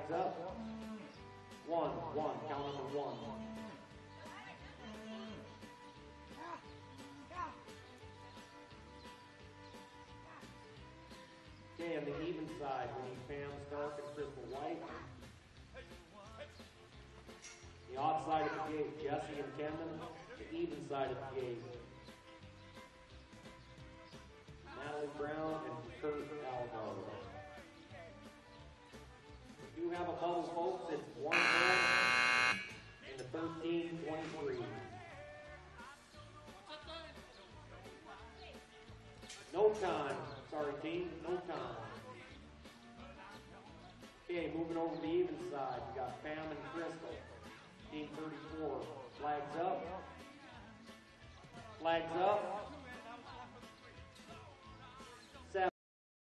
Flags up. 1, count number 1. Okay, on the even side, we need Pam Stark and Crystal White. The off side of the gate, Jesse and Kendon. The even side of the gate, Natalie Brown and Kurt Alvaro. If you have a bubble, folks, it's 1 man in the 13-23. No time. Sorry, team. No time. Okay, moving over to the even side. We got Pam and Crystal. Team 34. Flags up. Flags up.